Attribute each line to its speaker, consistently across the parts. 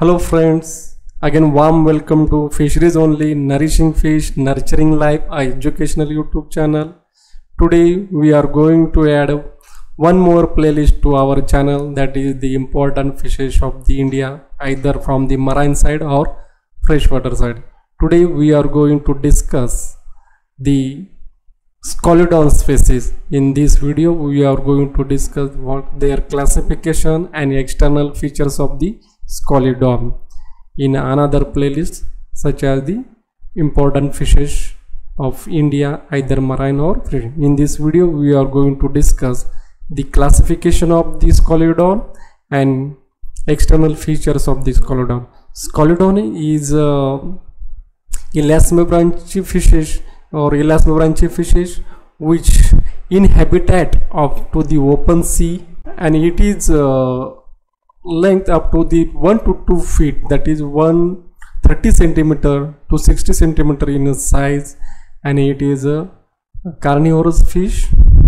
Speaker 1: Hello friends, again warm welcome to Fisheries Only, Nourishing Fish, Nurturing Life, a educational YouTube channel. Today we are going to add one more playlist to our channel, that is the important fishes of the India, either from the marine side or freshwater side. Today we are going to discuss the Scalodon species. In this video we are going to discuss what their classification and external features of the Scalodon in another playlist, such as the important fishes of India, either marine or free. In this video we are going to discuss the classification of the Scalodon and external features of the Scalodon. Scalodon is elasmobranchi fishes or elasmobranchi fishes which inhabit up to the open sea, and it is length up to the 1 to 2 feet, that is 130 centimeter to 60 centimeter in size, and it is a carnivorous fish.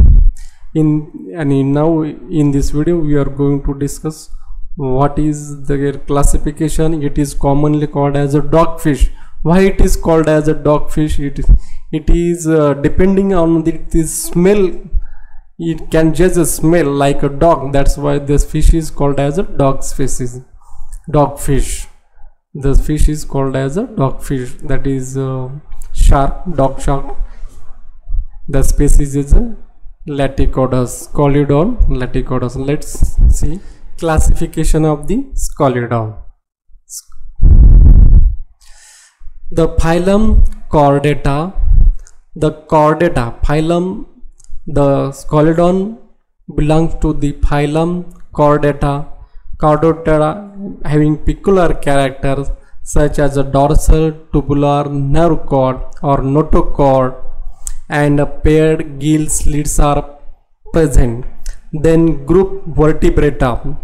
Speaker 1: Now in this video we are going to discuss what is their classification. It is commonly called as a dogfish. Why it is called as a dogfish? It is depending on the smell. It can just smell like a dog. That's why this fish is called as a dogfish. The fish is called as a dogfish. That is shark, dog shark. The species is a Latticodus, Scalodon Latticodus. Let's see classification of the Scalodon. The phylum Chordata. The Chordata phylum. The Scalodon belongs to the phylum Chordata. Chordata having peculiar characters such as a dorsal tubular nerve cord or notochord, and a paired gill slits are present. Then group Vertebrata.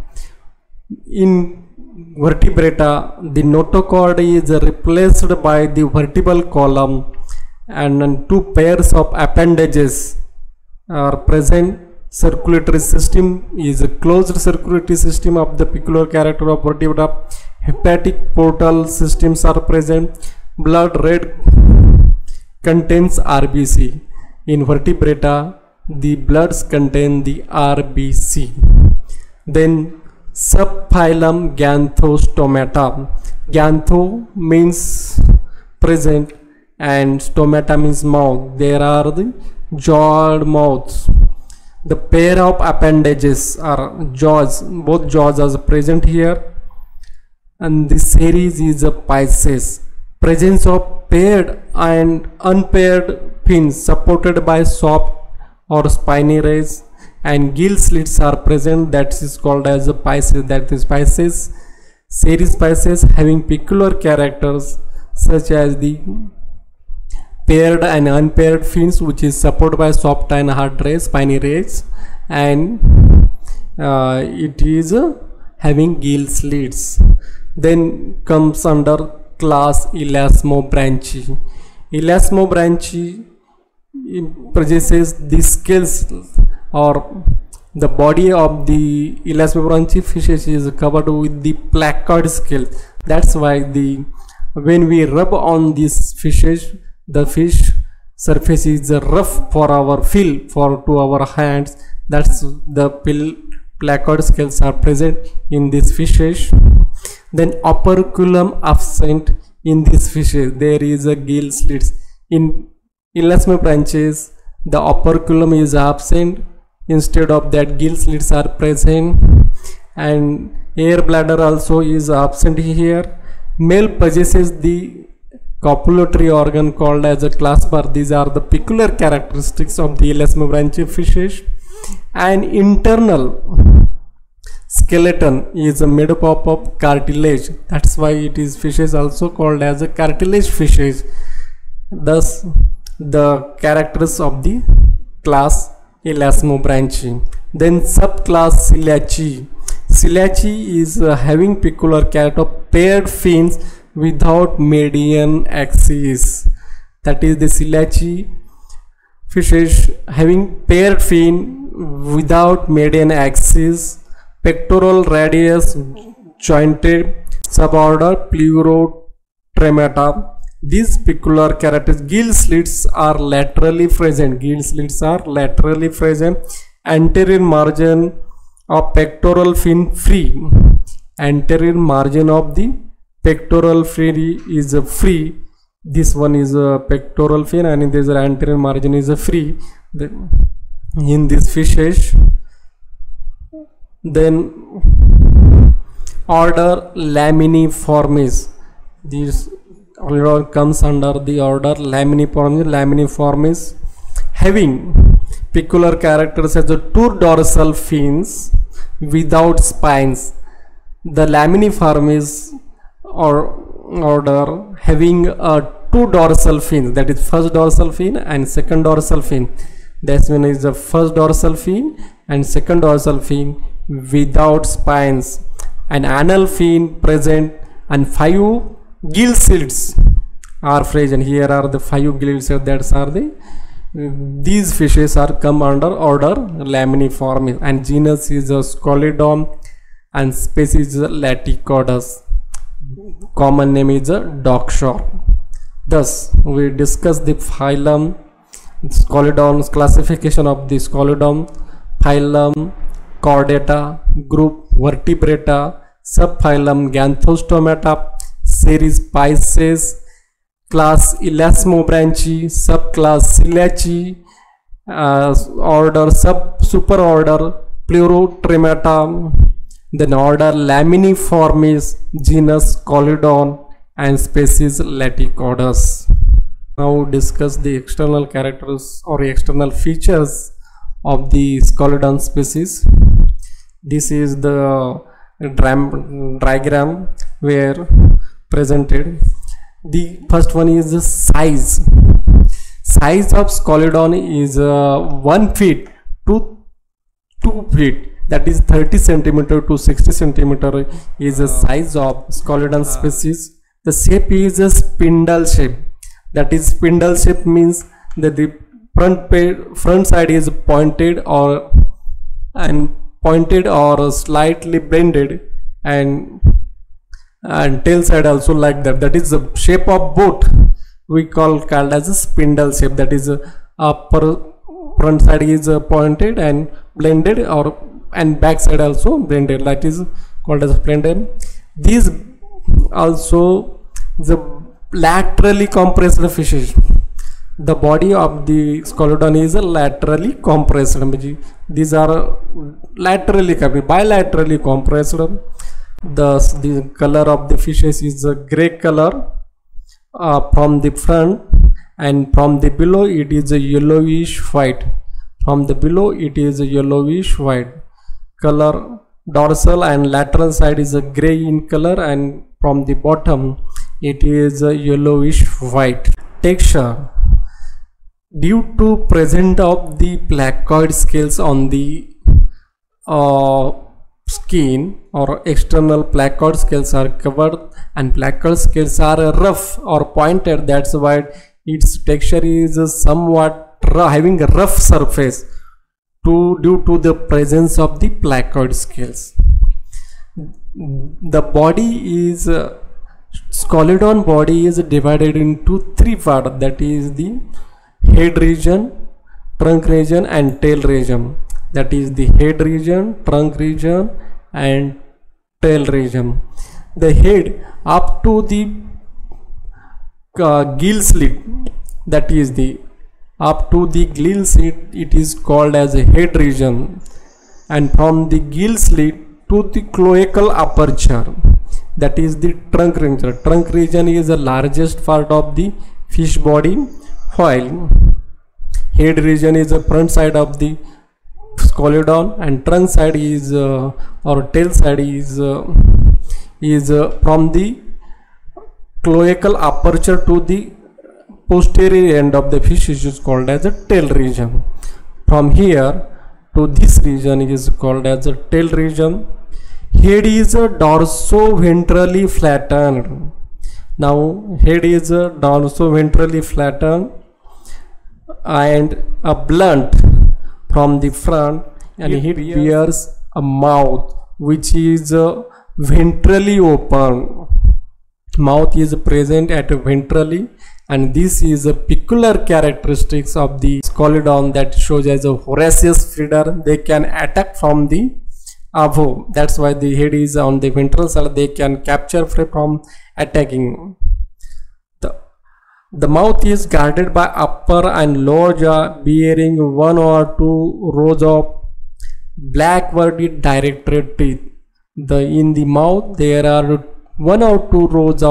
Speaker 1: In Vertebrata, the notochord is replaced by the vertebral column, and two pairs of appendages are present. Circulatory system is a closed circulatory system of the peculiar character of vertebrata. Hepatic portal systems are present. Blood red contains RBC. In vertebrata, the bloods contain the RBC. Then subphylum Ganthostomata. Gantho means present and stomata means mouth. There are the jawed mouths. The pair of appendages are jaws. Both jaws are present here, and the series is a Pisces. Presence of paired and unpaired fins supported by soft or spiny rays, and gill slits are present. That is called as a Pisces. That is Pisces. Series Pisces having peculiar characters such as the paired and unpaired fins, which is supported by soft and hard rays, spiny rays, and it is having gill slits. Then comes under class Elasmobranchi. Elasmobranchi possesses the scales, or the body of the Elasmobranchi fishes is covered with the placard scale. That's why when we rub on these fishes, the fish surface is rough for our feel to our hands. That's the placard scales are present in these fishes. Then operculum absent in these fishes. There is a gill slits. In Elasmobranches, the operculum is absent. Instead of that, gill slits are present, and air bladder also is absent here. Male possesses the copulatory organ called as a clasper. These are the peculiar characteristics of the Elasmobranchi fishes. And internal skeleton is made up of cartilage. That's why it is fishes also called as a cartilage fishes. Thus the characters of the class Elasmobranchi. Then subclass Ciliaceae. Ciliaceae is having peculiar character of paired fins without median axis. That is the Ciliaceae fishes having paired fin without median axis, pectoral radius jointed, Suborder Pleurotremata. These peculiar characters, gill slits are laterally present. Gill slits are laterally present. Anterior margin of pectoral fin free. Anterior margin of the pectoral fin is free. This one is a pectoral fin, and this anterior margin is free in this fishes. Then order Laminiformes. This order comes under the order Laminiformes. Laminiformes having peculiar characters as the two dorsal fins without spines. The Laminiformes order having two dorsal fins, that is first dorsal fin and second dorsal fin. This one is the first dorsal fin and second dorsal fin without spines. An anal fin present and 5 gill slits are present. Here are the 5 gill slits. That are the these fishes are come under order Laminiformes, and genus is Scoliodon and species is Latichodus. Common name is Dockshore. Thus we discuss the phylum Scoliodon, classification of the Scoliodon, phylum Chordata, group Vertebrata, subphylum Ganthostomata, series Pisces, class Elasmobranchi, subclass Scyllaceae, order superorder Pleurotremata, then order Laminiformes, genus Scoliodon, and species Latichodus. Now discuss the external characters or external features of the Scoliodon species. This is the diagram where presented. The first one is the size. Size of Scoliodon is 1 feet to 2 feet. That is 30 centimeter to 60 centimeter is the size of Scoliodon species. The shape is a spindle shape. That is, spindle shape means that the front side is pointed or slightly bended, and tail side also like that. That is the shape of boat we called as a spindle shape. That is upper front side is pointed and blended, and back side also blended. That is called as blended. These also the laterally compressed fishes. The body of the Scoliodon is laterally compressed. These are laterally, bilaterally compressed. Thus, the color of the fishes is a gray color from the front, and from the below it is a yellowish white. From the below it is a yellowish white color. Dorsal and lateral side is a gray in color, and from the bottom it is a yellowish white. Texture. Due to presence of the placoid scales on the skin, or external placoid scales are covered, and placoid scales are rough or pointed. That's why its texture is somewhat having a rough surface due to the presence of the placoid scales. The body is Scoliodon body is divided into 3 parts. That is the head region, trunk region, and tail region. That is the head region, trunk region, and tail region. The head up to the gill slit, that is the up to the gill slit, it is called as a head region, and from the gill slit to the cloacal aperture, that is the trunk region. Trunk region is the largest part of the fish body, while head region is the front side of the Scoliodon, and trunk side is or tail side is from the cloacal aperture to the posterior end of the fish is called as a tail region. From here to this region is called as a tail region. Head is dorso-ventrally flattened. Now head is dorso-ventrally flattened and a blunt from the front, and it bears a mouth which is ventrally open. mouth is present at ventrally, and this is a peculiar characteristics of the Scalodon that shows as a voracious feeder. They can attack from the above. That's why the head is on the ventral side. They can capture prey from attacking. The mouth is guarded by upper and lower jaw bearing 1 or 2 rows of backwardly directed teeth. In the mouth there are 1 or 2 rows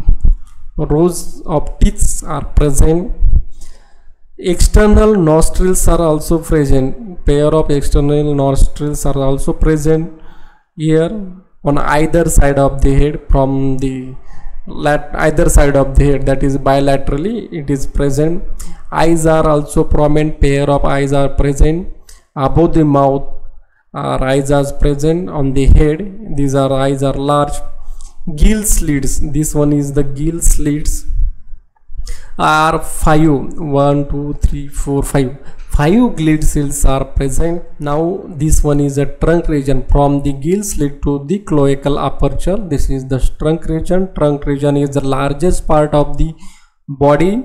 Speaker 1: of teeth are present. External nostrils are also present. Pair of external nostrils are also present here on either side of the head, from the either side of the head, that is bilaterally it is present. Eyes are also prominent. Pair of eyes are present above the mouth. Eyes are present on the head. These are eyes are large. Gill slits, this one is the gill slits, are 5. 1 2 3 4 5 gill slits are present. Now this one is a trunk region from the gill slit to the cloacal aperture. This is the trunk region. Trunk region is the largest part of the body.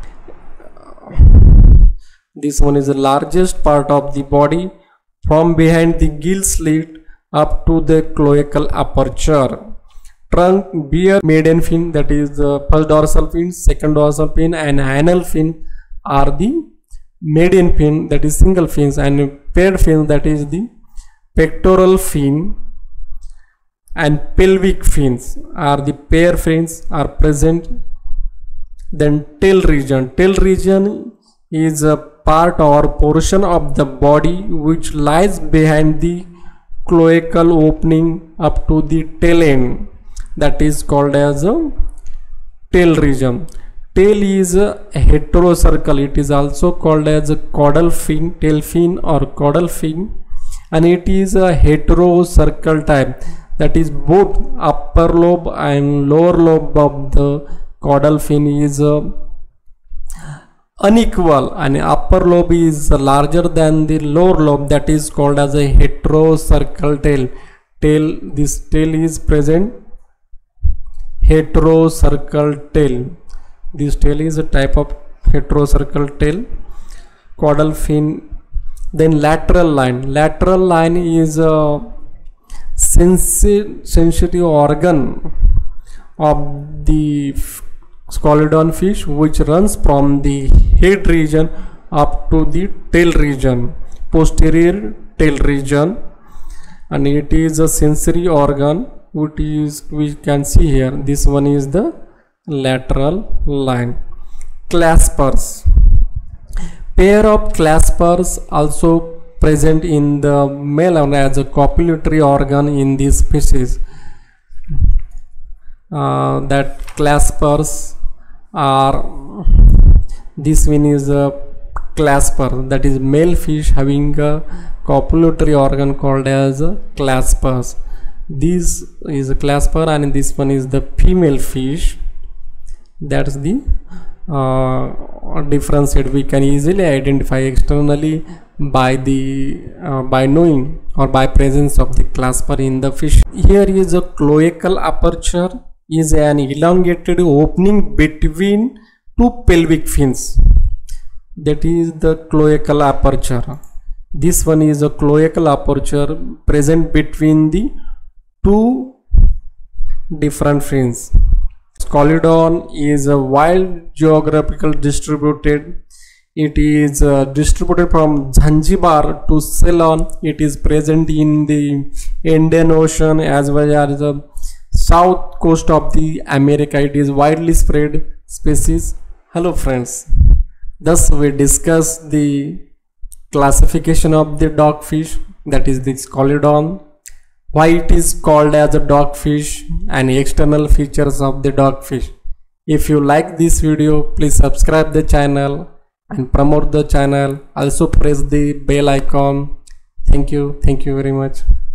Speaker 1: This one is the largest part of the body, from behind the gill slit up to the cloacal aperture. Trunk bear median fin, that is the first dorsal fin, second dorsal fin, and anal fin are the median fin, that is single fins, and paired fin, that is the pectoral fin, and pelvic fins are the pair fins are present. Then tail region. Tail region is a part or portion of the body which lies behind the cloacal opening up to the tail end. That is called as a tail region. Tail is a heterocircle. It is also called as a caudal fin, tail fin or caudal fin, and it is a heterocircle type. That is both upper lobe and lower lobe of the caudal fin is unequal, and upper lobe is larger than the lower lobe. That is called as a heterocircle tail. This tail is present. Heterocircle tail. This tail is a type of heterocircle tail. Caudal fin. Then lateral line. Lateral line is a sensitive organ of the Scalodon fish which runs from the head region up to the tail region, posterior tail region, and it is a sensory organ which we can see here. This one is the lateral line. Claspers. Pair of claspers also present in the male as a copulatory organ in this species. That claspers are, this one is a clasper, that is male fish having a copulatory organ called as claspers. This is a clasper and this one is the female fish. That's the difference that we can easily identify externally by knowing or by presence of the clasper in the fish. Here is a cloacal aperture, is an elongated opening between two pelvic fins. That is the cloacal aperture. This one is a cloacal aperture present between the two different fins. Scalodon is a wild geographical distributed. It is distributed from Zanzibar to Ceylon. It is present in the Indian Ocean as well as the south coast of the America. It is widely spread species. Hello friends, thus we discuss the classification of the dogfish, that is the Scalodon, why it is called as a dogfish, and external features of the dogfish. If you like this video, please subscribe the channel and promote the channel. Also press the bell icon. Thank you very much.